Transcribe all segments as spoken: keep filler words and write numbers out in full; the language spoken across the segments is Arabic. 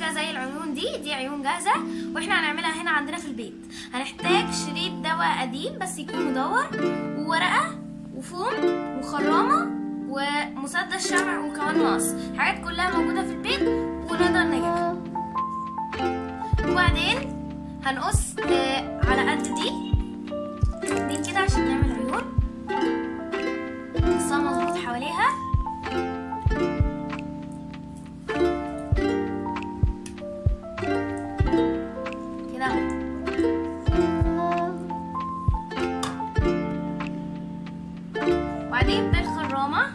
كده زي العيون دي، دي عيون جاهزه واحنا هنعملها هنا عندنا في البيت. هنحتاج شريط دواء قديم بس يكون مدور، وورقه وفوم وخرامه ومسدس شمع وكمان مقص، حاجات كلها موجوده في البيت ونقدر نجيبها. وبعدين هنقص آه على قد دي دي كده عشان نعمل عيون، نقصها مظبوط حواليها كده. وبعدين بالخرامة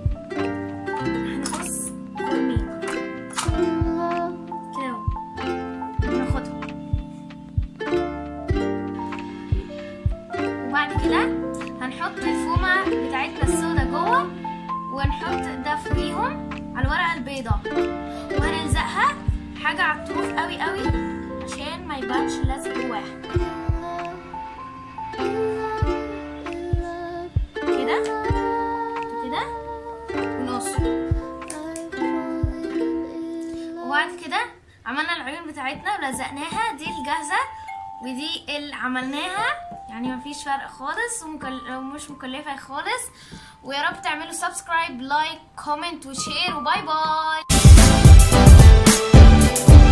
هنقص قرمين كده وناخدهم. وبعد كده هنحط الفومة بتاعتنا السودا جوه ونحط ده فوقيهم على الورقة البيضاء، وهنلزقها حاجة على الطروف قوي قوي عشان ما يبانش لازق جواها كده كده ونقص. وبعد كده عملنا العيون بتاعتنا ولزقناها، دي الجاهزة ودي اللي عملناها، يعني مفيش فرق خالص ومش مكلفة خالص. ويا رب تعملوا سبسكرايب لايك كومنت وشير وباي باي.